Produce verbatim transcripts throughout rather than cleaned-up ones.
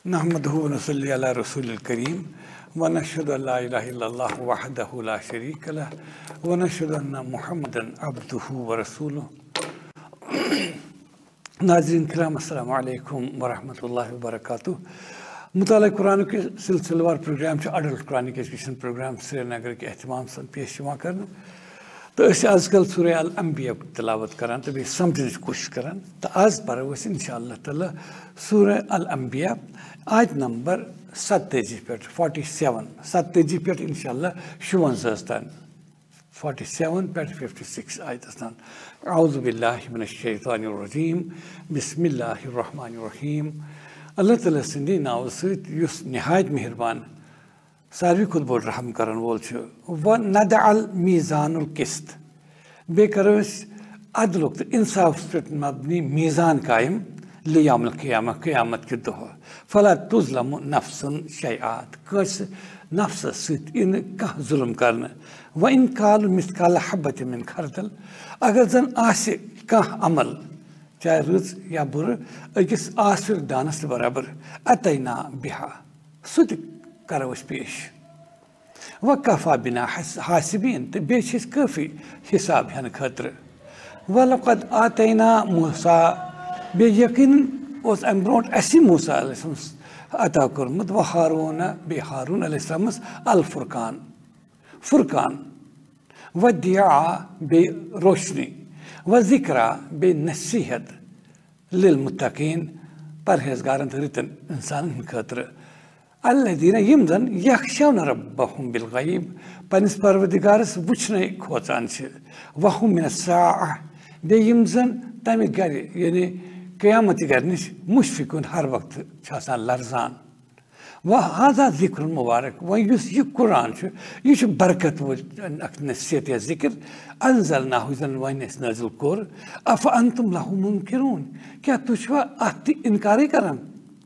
नहमदुहु व नसल्ली अला रसूलिल करीम व नशहदु अल्ला इलाहा इल्लल्लाह वहदहु ला शरीक लह व नशहदु अन्ना मुहम्मदन अब्दुहु व रसूलुहु। नाज़रीन किराम अस्सलामु अलैकुम व रहमतुल्लाहि व बरकातुहू। मुताला कुरान के सिलसिलेवार programme adult Quranic education programme Srinagar के एहतमाम से पेश कर। तो आजकल सूरह अल अंबिया तिलावत करान तो बे समझने की कोशिश करान। तो आज पढ़ो इंशाअल्लाह ताला सूरह अल अंबिया आयत नंबर सत्ताजी पे फोर्टी सेवन सत्ताजी पे इंशाअल्लाह शुवंजास्तान फोर्टी सेवन पे फिफ्टी सिक्स आयत अस्तान। औज़ु बिल्लाहि मिनश शैतानिर रजीम बिस्मिल्लाहिर रहमानिर रहीम। अल्लाह ताला सिंधी नाव से युस निहायत मेहरबान सारी खुद बोल रहम करन वोल छ व नदअल मीज़ानुल किस्त बे करस अदल तो इंसाफ पे मबनी मीज़ान कायम लियामुल क़ियामत क़ियामत के दोह फला तुज़लमु नफ्सुन शैआत कस नफ्स सित इन कह जुल्म करना व इन काल मिसकाल हब्बत मिन खरदल अगर जन आसे कह अमल चाहे रुज या बुर अकिस आसिर दानस बराबर अतैना बिहा सुद करो पेश वक़फ़ा बिना हासिबीन तो बेश काफ़ी हिसाब हन खतर वलक़द आतैना मूसा बे यकीन उस अम ब्रोट असी मूसा अलैहिस्सलाम अता कोरमुत व हारून बे हारून अलैहिस्सलाम अल फुरकान फुरकान व दिया बे रोशनी व ज़िक्रा बे नसीहत लिल मुत्तक़ीन परहेज़गारन रितन इंसान खतर अल्लज़ीना यम जन यख़शौन रब्बहुम बिल ग़ैब पनिस परवरदिगारस वुचने खोचान छ वहुम मिनस्साअह बे यम जन तमे गर यानी क़यामत गरनिश मुशफिकुन हर वक्त छासान लरजान व हाज़ा ज़िक्रुन मुबारक व युस ये कुरान छ ये छ बरकत व नसीहत या ज़िक्र अंज़लनाहु जन वनेस नाज़िल कोर अफ अंतुम लहु मुनकिरून क्या तुझवा अति इनकार करन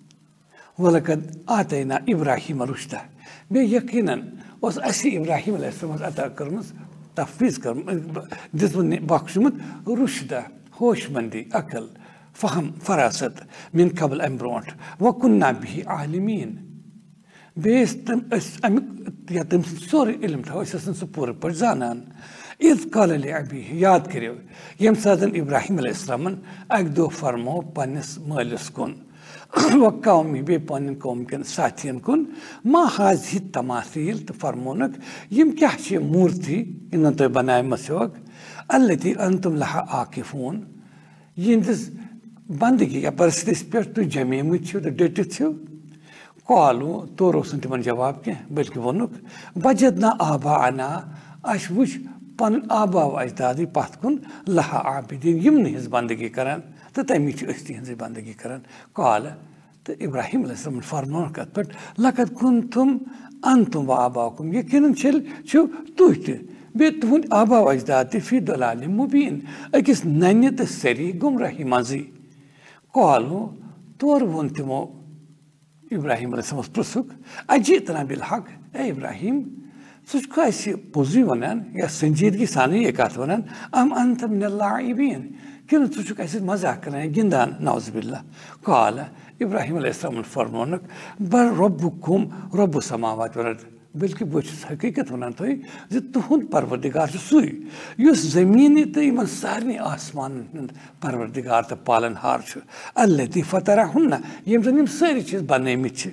वलकद आतैना इब्राहिम रुश्दा बे यकीनन उस असी इब्राहिम अलैहिस्सलाम अता करमस तफवीज़ कर दिसमन बख्शमुत रुश्दा होशमंदी अकल फहम फरासत मिन कबल अम ब्रोट व कुन्ना बिही आलिमीन बेस तम अमिक या तम सोर इल्म था असन सु पूरे पर जानन इज़ काल ले अबी याद करियो यम सादन इब्राहिम अलैहिस्सलाम अक दो फरमो पनिस मालिस कुन व कौमी बे पन कौम के साथियन कुन मा हाज़ि तमासील तो फरमोनक यम क्या छे मूर्ति इन तो बनाए मसोक अल्लती अंतुम लहा आकिफून यिंदिस बंदगी या परस्तिस पे तु जमीमुत छो तो डेटित छो कॉलू तो रोसन तिमन जवाब के बल्कि वनुक वजदना आबाअना अशवुश पन आबा व अजदादी पथ कुन लहा आबिदीन यम हिज बंदगी करन तो तमी अस्त हज बंदगी करान कॉल तो इब्राहिम अलैहिस्सलाम फरमान कत पे लकद कुंतुम अंतुम व आबाकुम यकीन छल छु तुह बे तुहद आबा अजदाद फी दलाल मुबीन अकिस नन्य तो सरी गुमराही मजी कॉलू तोर वोन तिमो इब्राहिम अलैहिस्सलाम प्रसुक अजीतना बिल हक ए इब्राहिम सुचको ऐसे पोजी वनान या संजीदगी सानी ये कत वनान अम अंत मिनल लाइबीन क्यों तुझे कैसे मजाक कर रहे हैं गिंदान नाउज़ुबिल्लाह काला इब्राहिम अलैहिस्सलाम फरमानक बर रब्बुकुम रब्बु समावात वल अर्द बल्कि वो हकीकत वनान तो जे तुहुंद परवरदिगार सुई युस ज़मीनी तो इमन सारनी आसमान परवरदिगार तो पालनहार छ अल्लती फतरहुन्ना यम जन यम सारी चीज बनामित छ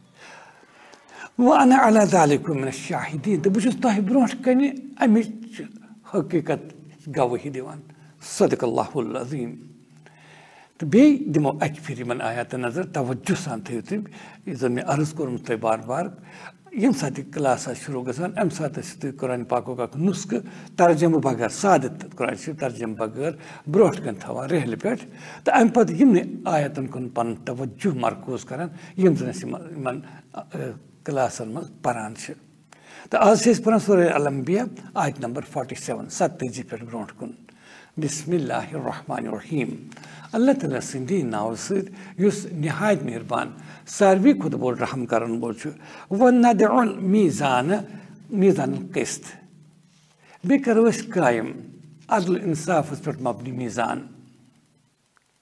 व अना अला ज़ालिकुम मिनश शाहिदीन तो बुझ तह ब्रोट कने अमिच हकीकत गवाही दिवान सदक़ल्लाहुल अज़ीम। तो बे दिमो अच फिर मन आयात नजर तवज्जो सान थे इजन में अर्ज कोरम ते बार बार यम साथी क्लास शुरू गसान अम साथ कुरान पाको का नुस्ख तर्जम बगैर सादत कुरान शरीफ तर्जम बगैर ब्रोट कन थवा रहल पेट तो अम पद यम ने आयतन कुन पन तवज्जो मरकूज करन यम जन मन क्लासन में परान छ। तो आज से पढ़ा सूरह अल अंबिया आयत नंबर फोर्टी सेवन सत्ताजी पे ब्रोट कुन बिस्मिल्लाहिर्रहमानिर्रहीम। अल्लाह ताला सिंधी नाव से युस निहायत मेहरबान सारवी खुद बोल रहम करन बोल छ व नदउल मीज़ान मीज़ान किस्त बे करवस कायम अदल इंसाफ पर मबनी मीज़ान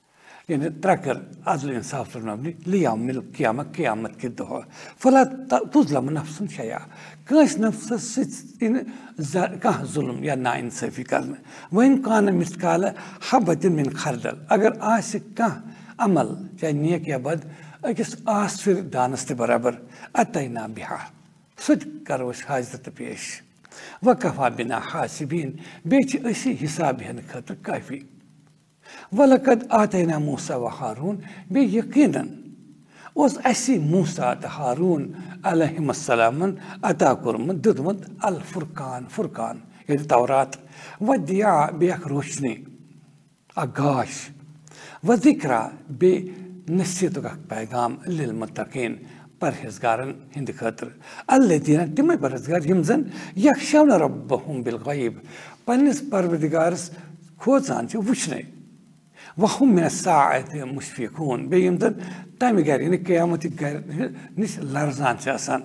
यानी त्रकर अदल इंसाफ मबनी लियामिल क़यामत क़यामत के दो फला तुज़लम नफ्सुन शैया कस नफ्सस इन कह जुल्म या नाइंसाफी करना वइन कान मिसकाल हब्बतिन मिन खरदल अगर आस कह अमल चाहे नेक या बद अकिस आसफिर दानस ते बराबर अतैना बिहा सद करो हाजत पेश वकफा बिना हासिबीन बेच असी हिसाब हन खतर काफी वलकद आतैना मूसा व हारून बे यकीनन उस ऐसी मूसा त हारून अलैहिस्सलामन अता कुरमत दुदमत अल फुरकान फुरकान ये तौरात व दिया बेख रोशनी आगाश व जिक्रा बे नसीहत का पैगाम लिल मुत्तकीन परहेज़गारन हिंद खतर अल्लज़ीना तिम परहेज़गार यम जन यखशौन रब्बहुम बिल गैब पन्निस परवरदिगारस खोजान छ वुचने वहुम मिन साअत मुशफिकून बे यम जन तमि गर यानी क़यामत गर निश लरजान छ आसान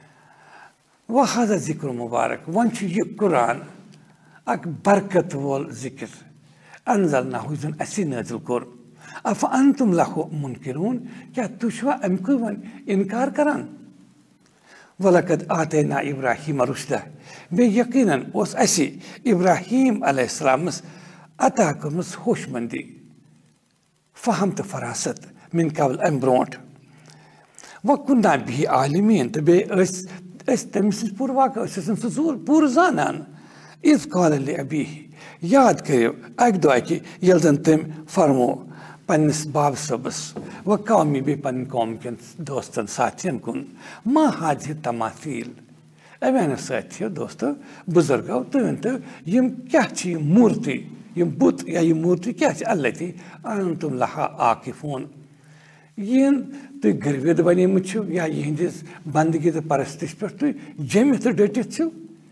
व हाज़ा ज़िक्र मुबारक वन छ ये कुरान अक बरकत वोल ज़िक्र अंज़लनाहु जन असी नाज़िल कोर अफ अंतुम लहु मुनकिरून क्या तुशवा अमको वन इनकार करान वलकद आतैना इब्राहीम रुश्दा बे यकीनन उस असी इब्राहीम अलैहिस्सलामस अता करमस होशमंदी फहम तो फरासत मिन कबल अम ब्रोट व कुन्ना भी आलिमीन तो बे अस अस तमिस पूर वाक़ सजूर पूर जानन इस काल ले अभी याद करियो अक दो कि यल जन तम फरमो पन्निस बाब सबस व कौमी बे पन कौम के दोस्तन साथियन कुन मा हाजिर तमासील अवेन साथियो दोस्तों बुजुर्गो तो यम क्या छी मूर्ति यम बुत या ये मूर्ति क्या छी अल्लाह थी अंतुम लहा आकिफून यन तो गर्विद बने मुझे या यहिंदिस बंदगी तो परस्तिश पर तो जमी तो डटित छो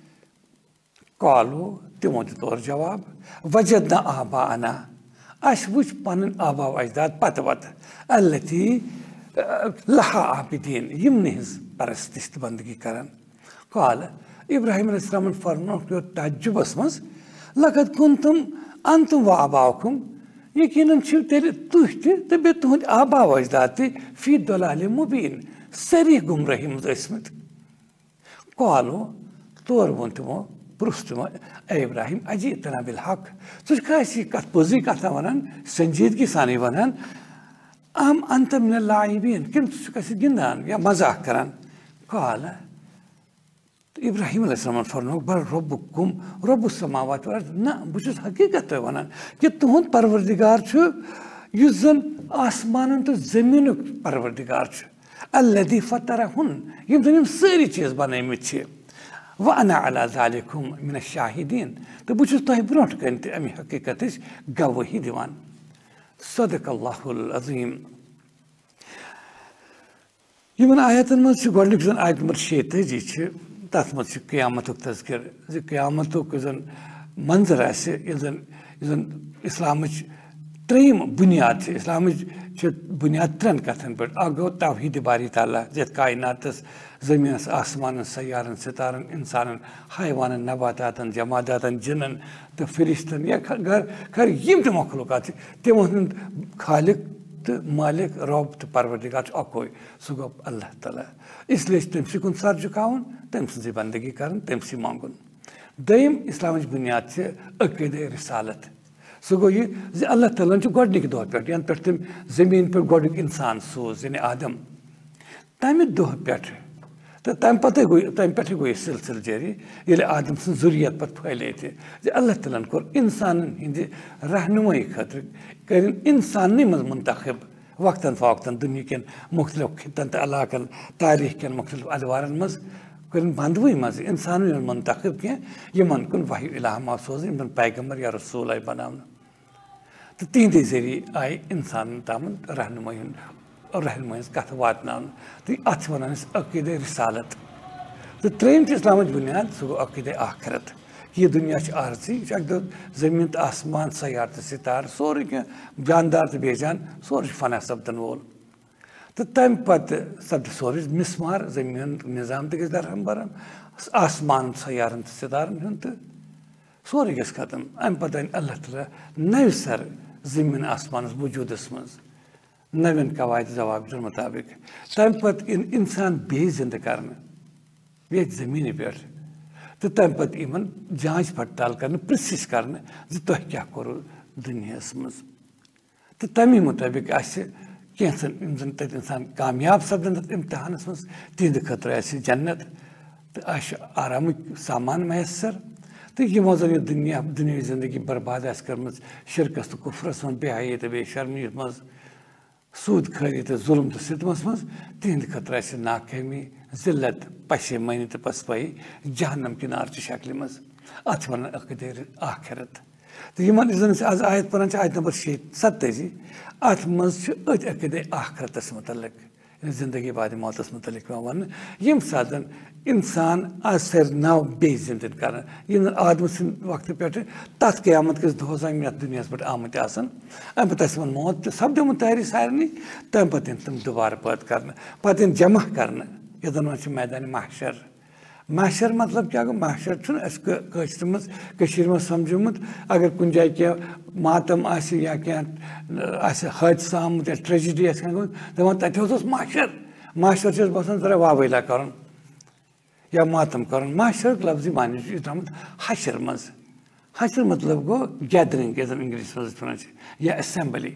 कालो तिमो तौर जवाब वजदना आबा अना अस वुच पन आबा अजदाद पत वत अल्लती लहा आबिदीन यम निज परस्तिश बंदगी करन काल इब्राहिम अलैहिस्सलाम फरमानो तजुबस मज लकद कुंतुम अंतुम व आबाउकुम यकीनन छ तेरे तुह ते बे तुहद आबा अजदाद ते फी दलाल मुबीन सरी गुमराही मज इसमत कालो तोर वोन तमो पुरुषतमो इब्राहिम अजी तना बिल हक तुझ कैसी कत पोजी कथा वनन संजीदगी सानी वनन अम अंत मिन लाइबीन किन तुझ कैसी गिंदान या मजाक करन काल इब्राहिम अलैहिस्सलाम फरमानो बल रब्बुकुम रब्बुस समावात वल अर्द ना बुझुस हकीकत वनन कि तुहद परवरदिगार छु युस जन आसमानन तो जमीनुक परवरदिगार छु अल्लज़ी फतरहुन यम जन सारी चीज बनाइमित छ व अना अला ज़ालिकुम मिन शाहिदीन तो बुझुस तोह ब्रोट कन ते अमि हकीकत गवाही दिवान सदकल्लाहुल अज़ीम यमन आयतन मज गोडनिक जन आयत नंबर शैताजी छ तथ मज क़यामतुक तज़किर जे क़यामतुक जन मंजर आसे जन जन इस्लामच त्रेम बुनियाद छ इस्लामच छ बुनियाद त्रन कथन पर अगो तौहीद बारी ताला जे कायनातस ज़मीनस आसमानन सयारन सितारन इंसानन हैवानन नबातातन जमादातन जिनन तो फरिश्तन या घर खर यम त मखलूकात तिमन खालिक तो मालिक रब तो परवरदिगार अकोई सो गो अल्लाह ताला इसलिए तमसी कुन सर झुकावन तमसी बंदगी करन तमसी मांगुन दयम इस्लामच बुनियाद से अकीदे रिसालत सो गो ये अल्लाह ताला च गोडनिक दो पे यान पे तम जमीन पर गोडनिक इंसान सोज यानी आदम तमे दो पे तो तम पते गो तम पे गो सिलसिल जारी ये आदम सन जुरियत पर फैले थे जे अल्लाह ताला को इंसान हिंदी रहनुमाई खतर करिन इंसान ने मुंतखब वक्तन फवक्तन दुनिया के मुख्तलिफ खितन इलाकन तारीख के मुख्तलिफ अदवारन मज करिन बंदवई मज इंसान मुंतखब के यमन कुन वही इलाहा सोज यमन पैगंबर या रसूल आई बनावन तो तीन जरिए आई इंसान तामन रहनुमाई और रहनुमाई कथ वातनावन तो अथ वनान अकीदे रिसालत तो त्रेम इस्लाम बुनियाद सो अकीदे आखिरत ये दुनिया आरजी जमीन तो आसमान सयार तो सितार सोरे क्या जानदार तो बेजान सोर फना सपदन वोल तो तम पत सब्द सोर मिसमार जमीन निज़ाम तो गस दरहम बरम आसमान सयारन तो सितारन तो सोरे गस खत्म अम पत अल्लाह ताला नव सर जमीन आसमान वजूदस मज नवीन कवायद जवाबतन मुताबिक तम पत इंसान बे जिंद करने ये जमीन पे तो तम पत इन जांच पड़ताल करने प्रिसिस करने तुह क्या करो दुनिया मज तो तमी मुताबिक कैंसन जन तत इंसान कामयाब सपदन इम्तहानस मज तिंद खतर जन्नत तो आराम सामान मैसर तो यमो जन यह दुनिया दुनिया जिंदगी बर्बाद कर्म शिरकस तो कुफरस मज बेहयाई तो बेशर्मी मज सूद खरी तो जुल्म तो सितमस मज तिंद खतर नाकामी जिल्लत पशेमानी तो पसपाई जहन्नम की नार शक्ल मज अत वन अकदर आखिरत तो यमन जन आज आयत परान आयत नंबर शे सत्ताजी अत मज अकदर आखिरतस मुतलक जिंदगी बाद मौतस मुतलक वन यम सादन इंसान आज सर नव बे जिंदन कर आदम सद वक्त पे तथ क्यामत किस दोस यथ दुनिया पे आमत अम पे मौत सपदमुत तैयारी सारे तम पे तम दोबारा पैद कर पे जमा कर ये वन मैदान महशर महशर मतलब क्या गो महशर कशर मज समझोमुत अगर कुछ जाए क्या मातम या क्या हादसा आमुत या ट्रेजिडी दपान तथ महशर महशर बसान जरा वावैला कर या मातम कर महशर लफ्ज मान द्रामुत हशर मज हशर मतलब गो गैदरिंग इंग्लिश मज वन या असेंबली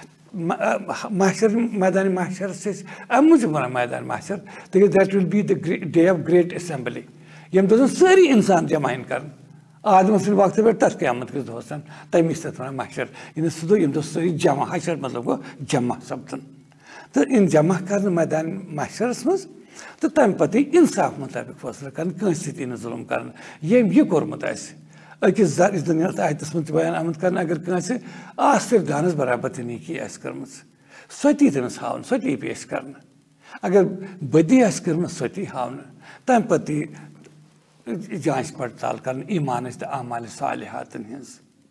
महशर मैदान महशर से अम मूजूब वन मैदान महशर that will be the day of great assembly यम दोन सारी इंसान जमा कर आदम सद वक्त पे तथ क्यामत किस दोस तमिस तथ वन महशर इन सह दो यम सारी जमा हशर मतलब गो जमा सपदन तो इन जमा कर मैदान महशरस मज तो तम पे इंसाफ मुताबिक फैसला कर इन जुल्म कर यम यह कोर्मुत अकिस इस दुनिया आयतस मज बयान आमत कर अगर कंसे आसिर दानस बराबर नीकी कर्म सोती तमिस हावन सोती पेश कर अगर बदी कर्म सोती हावन तम पे जांच पड़ताल कर ईमान तो आमाल सालिहातन हज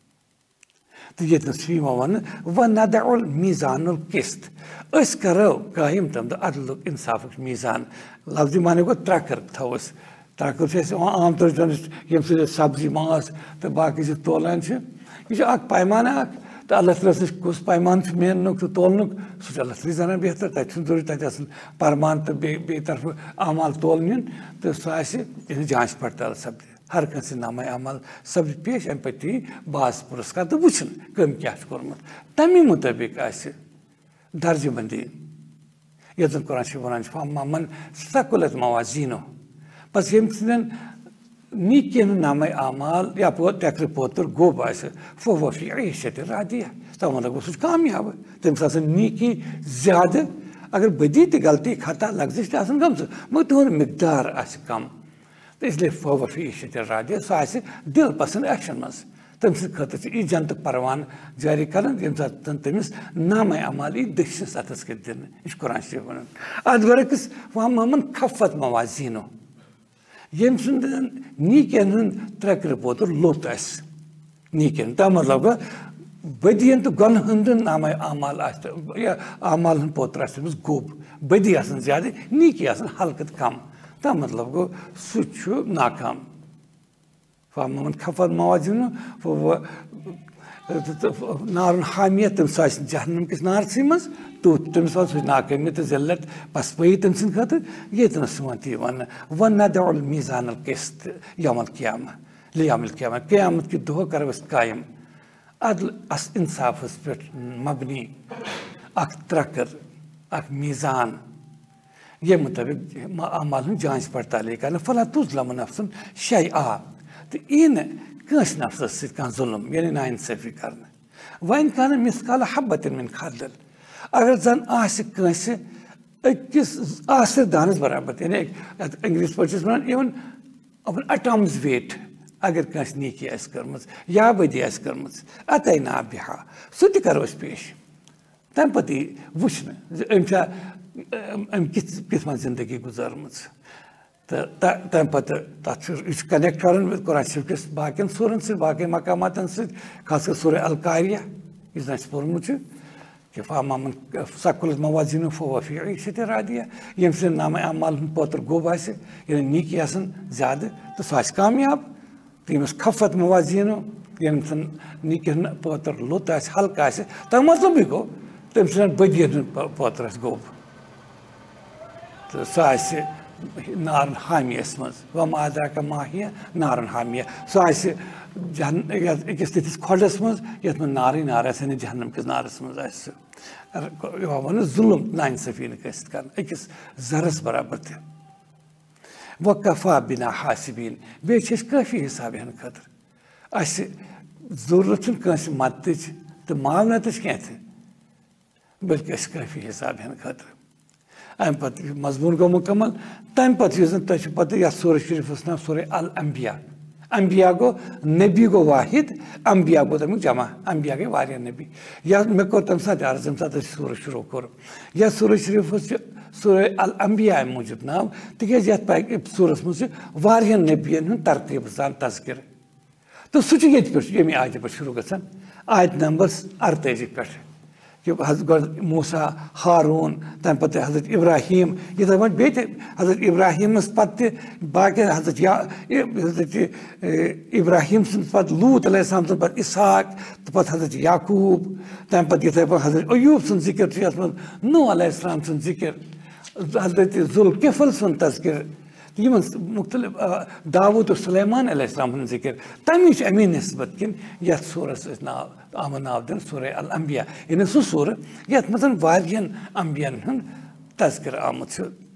तो ये वन व नदउल मीज़ानुल किस्त अस करो कायम तम अदल इंसाफ मीज़ान लफ्ज़ माने गो त्रकर थोस त्रकर आम तौर यम सब्जी मास तो बाकी तोलान यह पैमाना तो अल्लाह तआला कुस पैमान मेहनक तो तोलनुक सह अल्लाह तआला जाना बेहतर तक जरूरी तक परमान तो बे तरफ अमाल तोलन तो सह जांच पड़ताल सपद हर कंस नाम अमल सपद पेश अम पे बास पुरस्कार तो वुचन कम क्या कोर्मुत तमी मुताबिक दर्ज बंदी ये कुरान वन मन सकुलत मवाजीनो बस यम सदन नीकियन नाम अमाल या तक्र पोतर गोब फोफी ऐशत रादिया तब मतलब सह कामयाब तमिस नीकी ज्यादा अगर बदी तो गलती खता लफ्जिश गम मगर तुहद मिकदार कम तो इसलिए फोफी ऐशत रादिया सह दिल पसंद एक्शन मज तम खत यह जनत परवान जारी कर तमिस नाम अमाल यह दक्षिण सतस कर दिन यह कुरान शरीफ वन अत बरकस वमन खफत मवाजीनो यम सुंद नीकियन त्रक्र पोतर लोत नीकियन तब मतलब बदियन तो गन हंद नाम अमाल या अमाल पोतर गोब बदी ज्यादा नीकी हल्कत कम तब मतलब गो सह नाकाम फमन खफत मवाजिन नारुन हामियत तम जहन्नम किस नारसी मज तो तमिस सह नाकामी तो जिल्लत पसपई तम सद खत ये वन वन नदउल मीज़ानुल किस्त यौमुल क़ियामा लियौमिल क़ियामा क़यामत कि दो करो कायम अदल इंसाफ पे मबनी अख त्रकर अख मीज़ान ये मुताबिक अमाल जांच पड़ताल कर फला तुज़लम नफ्सन शैआ तो इन कंस नफ्सस सह जुल्म यानी नाइंसाफी कर वन कान मिसकाल हब्बतिन मिन खर्दल अगर जन आस अकिस आसिर दानस बराबर यानी इंग्लिश पे वन अपन अटम्स वेट अगर कंस नीकी कर्म या बदी कर्म अतै ना बिहा सह तह करो पेश तम पे वुचन अम कित जिंदगी गुजारम तो तम पे तथ कनेक्ट कर कुरान शरीफ किस बाकी सूरन सद बाकी मकामात सद खास कर सूरह अल कारिया इस पोर्मुत कि फामन सकुल मवाजिन फोफी ऐशत रादिया यम सद नाम अमाल पोतर गोब यानी नीकी ज्यादा तो सह कामयाब तो यमस खफत मवाजिनो यम नीकी पोतर लुत हल्क तम मतलब गो तो तम बदीन पोतरस गोब तो सह नारन हामियस मज वम आदरा का माहिया नारन हामिया सह जहन अकिस तिथिस खोडस मज ये नारे नार आने जहन्नम किस नारस मज वन जुल्म नाइंसाफी कर अकिस जरस बराबर तह वकफा बिना हासिबीन बे काफ़ी हिसाब हन खतर अस जरूरत कंस मदद तो मावनत क्या बल्कि काफ़ी हिसाब हन खतर अम पे मजमून गो मुकम्मल तम पे पे ये सूर शरीफ नाम सूर अल अंबिया अंबिया गो नबी गो वाहिद अंबिया गो तमिक जमा अंबिया गई वारिया नबी या मे कोर तम साथ अर्ज तम साथ सूर शुरू कोर या सूर शरीफ सूर अल अंबिया मूजूब नाम तिकेज ये सूरस मज वारिया नबियन हूँ तरतीब सान तस्कर तो सह ये आयत पे शुरू गसान आयत नंबर अड़ताजी पे कि हजरत मूसा हारून तम पे हजरत इब्राहिम ये बे हजरत इब्राहिम पे बाकी हजरत हजरत इब्राहिम पे लूत अलैहिस्सलाम पे इसहाक तो पे हजरत याकूब तम पे ये हजरत अयूब सुन जिक्र नूह अलैहिस्सलाम सुन जिक्र हजरत जुल्किफल सुन तस्कर मुख्तलिफ दाऊद और सुलेमान अलैहिस्सलाम हुन जिक्र तमी अमी नस्बत किन यथ सूरस नाव आम नाव दिन सूर अल अंबिया इन सह सूर यथ मज वारियन अंबियन हुन तस्कर आमुत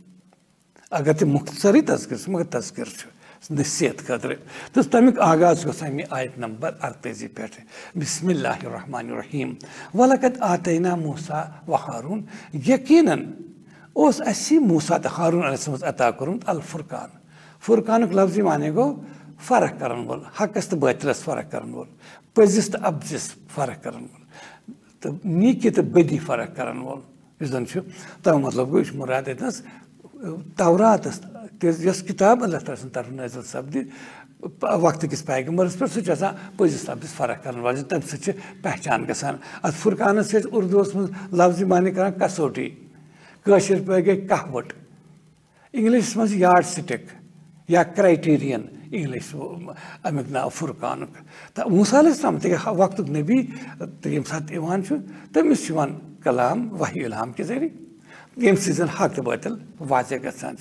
अगर तह मुख्तसरी तस्कर मगर तस्कर नसीहत खतर तो तमिक आगाज गो अमे आयत नंबर अड़ताजी पे बिस्मिल्लाहिर्रहमानिर्रहीम वलकद आतैना मूसा व हारून यकीनन उस असी मूसा तो हारून अलैहिस्सलाम अता कोरमुत अल फुरकान फुरकान लफ्ज़ी माने गो फ़र्क करन वोल हकस तो बातिलस फ़र्क करन वोल पजिस तो अबजिस फ़र्क करन वोल तो नीकी तो बदी फ़र्क करन वोल इस जन तव मतलब गो मुराद यस तौरात यस किताब अल्लाह ताला तरफ नाज़िल सपद वक्त किस पैगम्बरस पे सह पजिस अबजिस फ़र्क करन वाल तम सह पहचान गसान अत फुरकानस उर्दूस मज लफ्ज़ी माने कर कसौटी कशर पे गई कहवट इंग्लिश मज यार्ड स्टिक या क्राइटेरियन इंग्लिश अमिक नाव फुरकान तो मूसा अलैहिस्सलाम ते वक्त नबी तो ये सात तमिस कलाम वही इल्हाम के जरिए ये सजन हक तो बातिल वाज़े गसान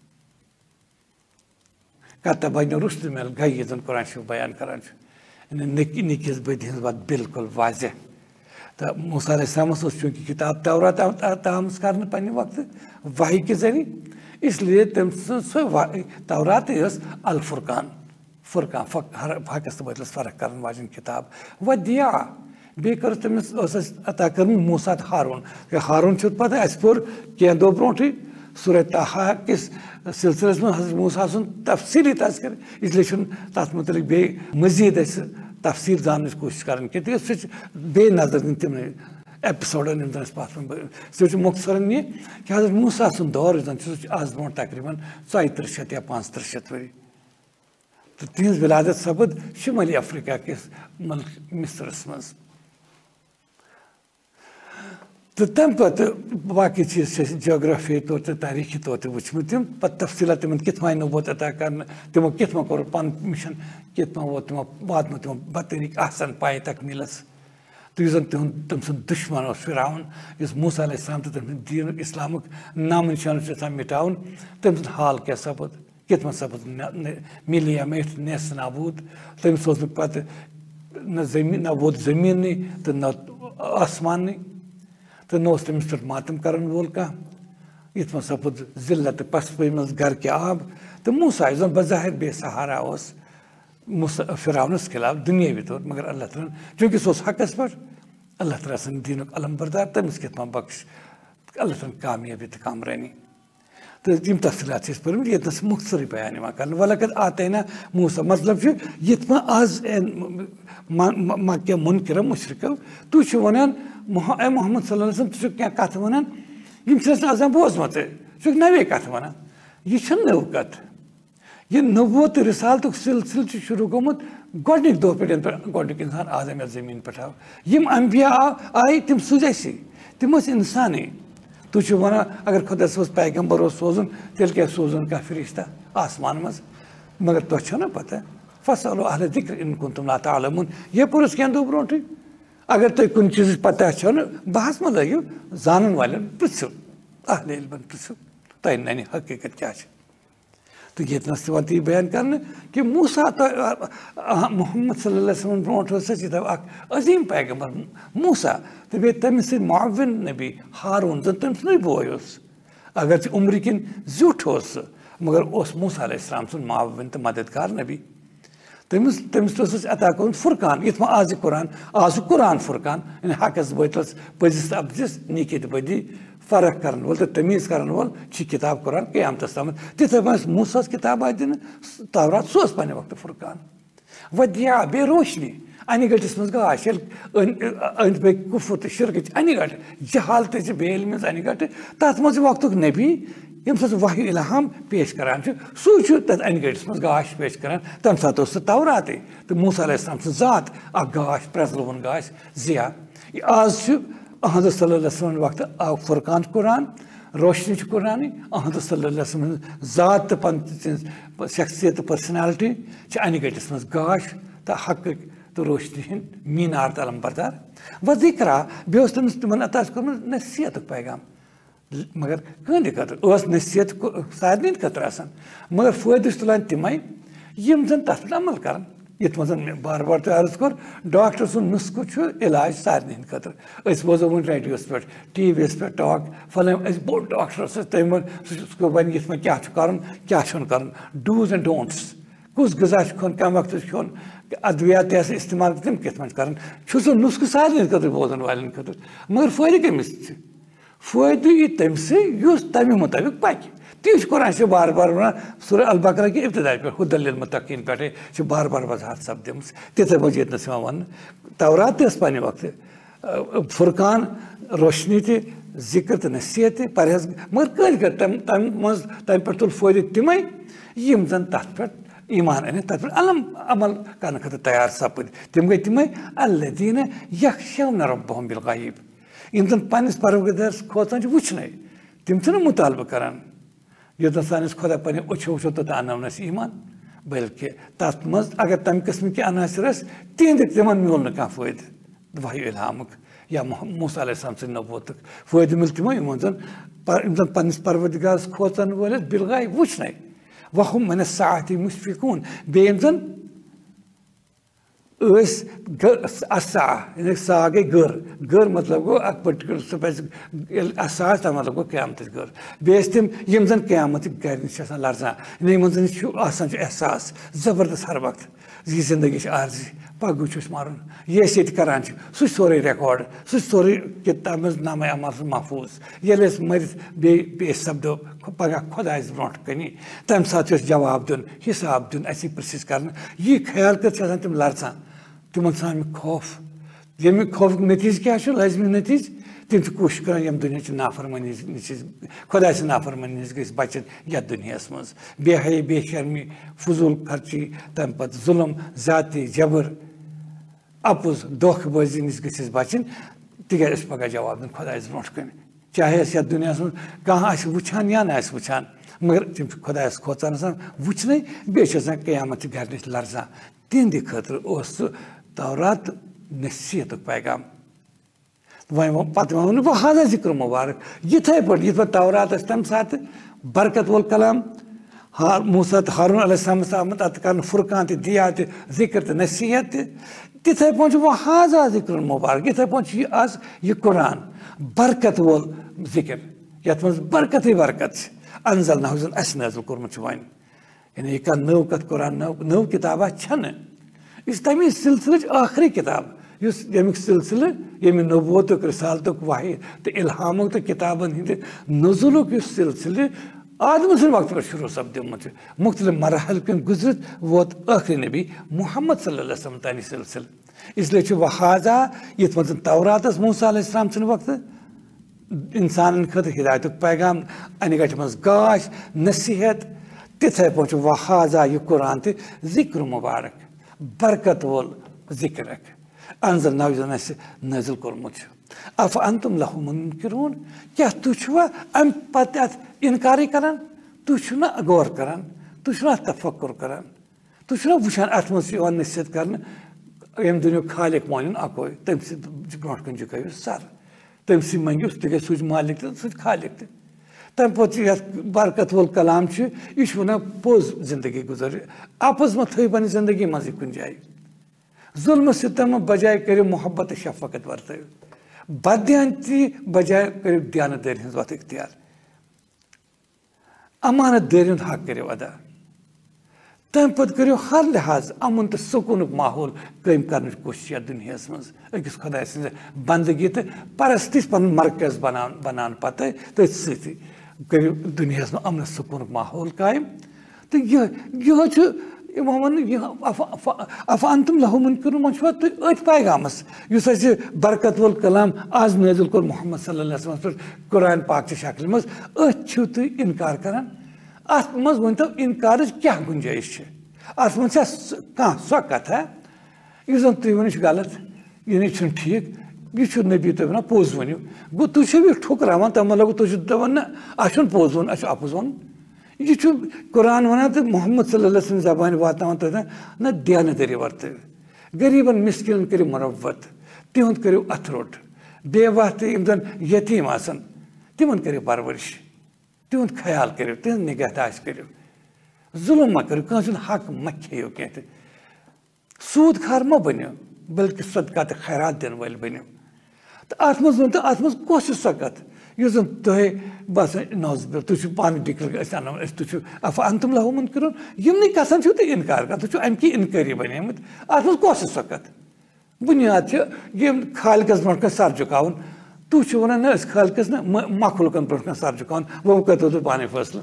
कत बन रुस्त मेल गई ये कुरान शरीफ बयान करान नकी नकिस बदी हज बात बिल्कुल वाज़े तो मूसा अलैहिस्सलाम चूँकि किताब तौरात तामस कर पे वक्त वही के जरिए इसलिए तम सह तौरात अल फुरकान फुरकान हकस तो बदलस फ़र्क कर वाजन किताब व दिया बे कर तमिस अता कर मूसा हारून हारून पता अस पोर क्या दो ब्रोटी सूरह ताहा किस सिलसिलस में हज़रत मूसा सुन तफसीली तस्कर इसलिए तथ मुतलिक बे मजीद तफसील जानने की कोशिश कर बे नजर दिन तम एपिसोडन सह मुख्तसरन ये कि हजरत मूसा सुन दौर आज ब्रो तकरीबन चौह त्रे शत या पाँच त्रे शत वरी तो तिहज विलादत सपद शुमाली अफ्रीका किस मुल्क मिस्रस मज तो तम पे बाकी चीज जोग्राफी तौर तो तारीखी तौर तो वुचम तम पे तफसीला तम कित नबूत अता कर तमो कित कोर पन मिशन कित वो तमो वात तमो बतरीक आसान पाए तकमीलस तो यह तम तम सुन दुश्मन फिराउन इस मूसा अलैहिस्सलाम तो तम दीन इस्लामुक नाम निशान मिटाउन तम हाल क्या सपद कित सपद मिलिया मेट नेस नाबूद तम सोच पे न जमीन न वोत जमीन तो न आसमान तो न तमिस पे मातम कर वोल कह इत सपद जिल्लत पसपे मज घर के आब तो मूसा यह बज़ाहिर बेसहारा मूसा फिराउनस खिलाफ दुनियावी तौर मगर अल्लाह ताला चूँकि सह हकस पे अल्लाह ताला सन दीन अलम बरदार तमिस कित बख्श अल्लाह ताला कामयाबी तो कामरानी तो यम तफसीलात पे ये मुख्तसरी बयान कर वलकद आतैना मूसा मतलब ये आज क्या मुनकर मुशरिको तु वन ए मोहम्मद सल्लल्लाहु अलैहि वसल्लम तुझ क्या कथ वन यम आज बोजमत छु नवे कथ वन यह नव कथ यह नबूत रिसालत सिलसिल शुरू गोमुत गोडनिक दो पे गोडनिक इंसान आजम जमीन पे आव यम अंबिया आए तम सूझ तम इंसानी तु वन अगर खुदा सोज पैगम्बर सोजन तेल क्या सोजन कह फरिश्ता आसमान मज मगर तुह ना पता फसलो अहल जिक्र इन कुंतुम ला तालमून ये पुरुष क्या दो ब्रोटी अगर तुम कुछ चीज पता छो न बहस में लगे जानन वाले पृछो अहले इल्मन पृछो तय ननी हकीकत क्या है। तो ये ये बयान करने कि मूसा तो मोहम्मद सल्लल्लाहु अलैहि वसल्लम ब्रोट अजीम पैगम्बर मूसा तो बे तमिस मुआविन नबी हारून जन तम सुन बोय अगर उम्र किन जुट मगर उस मूसा अलैहिस्सलाम सुन मुआविन तो मददगार नबी तमिस तमिस अता कर फुरकान ये आज कुरान आज कुरान फुरकान हकस बतस पजिस अबजिस निकि बदी फर्क कर वोल तो तमीज़ कर वोल किताब कुरान क़यामत तम तिथे मूसा किताब आय दिन तौरात सह पे वक्त फुरकान वदिया बे रोशनी अन गटिस मज गाश अंद पे कुफर तो शिरक अन गट जहालत बेल मज अन गट तथ मज वक्त नबी यम सत वही इल्हाम पेश करान सह तथ अन गटिस मज गाश पेश करान तम सात तौरात तो मूसा अलैहिस्सलाम सह जात अ गाश प्रजलवन गाश जिया आज अहमद सल्लल्लाहु अलैहि वसल्लम वक्त आव फुरकान कुरान रोशनी कुरान अहमद सल्लल्लाहु अलैहि वसल्लम जात पन शख्सियत पर्सनालिटी अन गटिस मज गाश तो हक तो रोशनी हिंद मीनार तलम बरदार व जिक्रा बे तमिस तिमन अता कोर्मुत नसीहत पैगाम मगर कंद खतर नसीहत सारे खतर आसान मगर फायद तुलान तमें यम जन तथ अमल कर ये बार बार तो अर्ज कर डॉक्टर सुन नुस्खो इलाज सारे खतर बोजो वो रेडियो पे टी वी पे टॉक फलाम बोड़ डॉक्टर तम वन ये क्या कर क्या कर डूज एंड डोंट्स कुछ गजा खोन कम वक्त खोन अद्वियात इस्तेमाल तम कत कर नुस्ख सारे खतर बोजन वाले खतर मगर फायदे कमिस फायदे यी तमसे तमे मुताबिक पकि ती कुरान बार बार वन सूरह अल बकरा कि इब्तिदा पे हुदल लिल मुत्तकीन पे बार बार वजाहत सपदम तिथे पज ये वन तौरात पे वक्त फुरकान रोशनी ति जिक्र तो नसीहत परहेज मगर कल कर तम तम मज तम पे तुल फायदे तमें यम जन तथ पे ईमान अन तथ पे अलम अमल करने खतर तैयार सपद तम गई तमें अल्लज़ीना यख़शौन रब्बहुम बिल ग़ैब यम जन पन्निस परवरदिगारस खोचान वुचन तम छन मुतालबा करान योत सानिस खुदा पे अच्छो वो तो अनवन ईमान बल्कि तथ मज अगर तम किस्म की अनासर तिहद तिमन मिल न कह फायद वही इल्हामुक या मूसा अलैहिस्सलाम से नबूवत फायद मिल तमो यम जन जन पन्निस परवरदिगारस खोचान वलिस बिल ग़ैब वुचन वहुम मिन अस्साअति मुश्फिकून बेयम जन असा सा गई गर गर मतलब गो अ पर्टिकुलर असा मतलब गो क़यामत गर बेस तम यम जन क़यामत गर नश लर्जान इन मन एहसास जबरदस्त हर वक्त यह जिंदगी आर्जी पगू मारुन ये करान सह सोरे रिकॉर्ड सह सोरे किताब मज नाम अमल महफूज ये मरित बे सपदो पगह खुदायस ब्रोट कनी तम सात जवाब दिन हिसाब दिन असी प्रिसिस कर यह ख्याल कर तम लर्जान तिमन सान खौफ यम खौफ नतीज क्या लाजमी नतीज तम कोशिश कर यम दुनिया नाफरमानी नश खुदा नाफरमानी नश गई बचन यथ दुनिया मज बेहई बेशर्मी फजूल खर्ची तम पे जुल्म ज्यादती जबर अपुज धोखबाजी नश गस बचन तिस पगह जवाब दिन खुदायस ब्रोट कन चाहे यथ दुनिया मज कह वुचान या ना वुचान मगर तम खुदायस खोचान वुचन बेन क़यामत गर नश लर्जान तिहद खतर तौरात नसीहत पैगाम वन पे वन बह हाजा जिक्र मुबारक ये पे ये तौरात तम सात बरकत वोल कलाम हार मूसा हारून अलैहिस्सलाम अत कर फुरकान दिया जिक्र तो नसीहत तिथे पे वह हाजा जिक्र मुबारक ये पे आज यह कुरान बरकत वोल जिक्र ये मज बरकत बरकत अनजल नजल अस नजल कोर्मुत वन यानी यह कह नव कत कुरान नव नव किताबा छन इस तमी सिलसिल आखिरी किताब यमिक सिलसिल यम नबूवत रिसालत वही तो इल्हामुक तो किताबन हंद नजुलुक सिलसिल आदम सद वक्त पे शुरू सपदमुत मुख्तलिफ मरहल कन गुजरत वोत आखिरी नबी मुहम्मद सल्लल्लाहु अलैहि वसल्लम तानी सिलसिल इसलिए वहाजा ये तौरात मूसा अलैहिस्सलाम सद वक्त इंसान खत हिदायत पैगाम अन गट मज गाश नसीहत तिथे पे वहाजा यह कुरान तो जिक्र मुबारक बरकत वोल जिक्र अनजल नजन नजल कोर्मुत अफ अंतुम लहु मुनकिरून क्या तुछवा अम पत इनकार करान तुछना गौर करान तुछना तफक्कुर करान तुछना वुचान अत मज नसीहत कर यम दुनिया खालिक मानिन अकोय तम सी ब्रोट कन झुकायो सर तम सी मंगियो तगे सुज मालिक तो सुज खालिक तो तम पत बरकत वोल कलाम यह वना पोज जिंदगी गुजर आपस में थी पन जिंदगी मज कुन जाए जुल्म सितम बजाय करो मोहब्बत शफकत वर्त बदयांती बजाय करो दयानदारी हज वत इख्तियार अमानत दारी हक करो अदा तम पत करो हर लिहाज अमन तो सुकून माहौल कायम करने कोशिश दुनिया मज अकिस खुदा सज बंदगी तो परस्तिश पन मरकज बनान बनान पत तथ सती करो दुनिया में अमन सुकून माहौल कायम तो यह यह अफ अंतुम लहु मुनकिरुन मन तो अथ पैगामस युस बरकत वोल कलाम आज नाजिल कोर मोहम्मद सल्लल्लाहु अलैहि वसल्लम कुरान पाक ची शक्ल मज अथ छु तु इनकार करन अथ मज वनतो इनकार क्या गुंजाइश है अथ मन कह सो कथा यह जन तुम वन गलत यह नहीं ठीक यह नबी तुम वन पोज वनो गो तुम ठुकरावान तम मतलब तुम दपान ना अह पोज वन अह अपुज वन यह कुरान वनान तो मोहम्मद सल्लल्लाहु अलैहि वसल्लम जबान वातान तथा ना दयानदारी वर्त गरीबन मिस्किन करो मुरव्वत तिहुंद करो अथरोट बेवाह यम जन यतीम आसन तिमन करो परवरिश तिहुंद ख्याल करो तिहद निगहदाश करो जुल्म मा करो कह हक मा खेयो कह सूद खार मा बनो बल्कि सदका तो खैरात दिन वाल बनो तो अत मज वन तो अत मज कस सो कत यह जन तुह बस नज तुम पान डिक्लेयर अनो तुम अफ अंतुम लहु मुनकिरुन यम नहीं कसान तो इनकार कर तुम अमकी इनकारी बनेमत अत मज कस सो कत बुनियाद यम खालिकस ब्रोट कन सर झुकावन तुम वन ना खालिकस ना मखलूकन ब्रोट कन सर झुकावन वो करो तुम पाने फैसला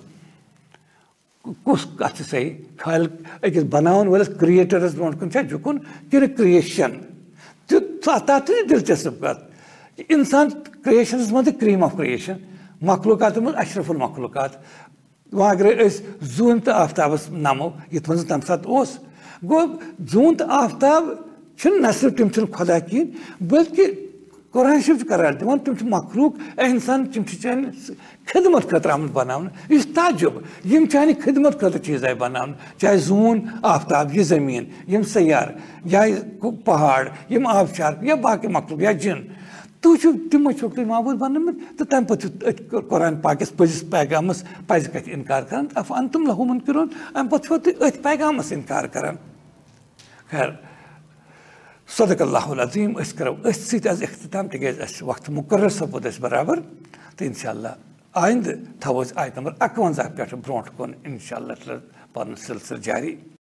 कुस कत सही खाल अकिस बनावन वालस क्रिएटरस ब्रोट कन झुकुन कि क्रिएशन तथ दिलचस्प कत इंसान क्रिएशन मज क्रीम ऑफ क्रिएशन मखलूकात मज अशरफुल मखलूकात वह अगर जून तो आफ्ताबस नमो यथ मज तम सात गो जून तो आफ्ताब न सिर्फ तम खुदा कहें बल्कि कुरान शरीफ करार दिवान तम मखलूक इंसान तम चाहे खिदमत खतर आमत बना यह ताजुब यम चाहे खिदमत खतर चीज़ आए बना चाहे जून आफ्ताब यह जमीन यम सयार या पहाड़ यम आबशार या बाकी मखलूक या जिन तुम तम तुम माबूद बनमत तो तम पे कुरान पाकिस पजिस पैगामस पज कत इनकार कर अफ अंतुम लहु मुनकिरुन अम पे अथ पैगामस इनकार कर खैर सदक़ल्लाहुल अज़ीम अस करो अथ सत आज इख्तिताम तक वक्त मुकर्रर सपोद बराबर तो इंशाअल्लाह आइंद थो आयत नंबर इक्यावन पे ब्रोट कुन इंशाअल्लाह पढ़न सिलसिल जारी।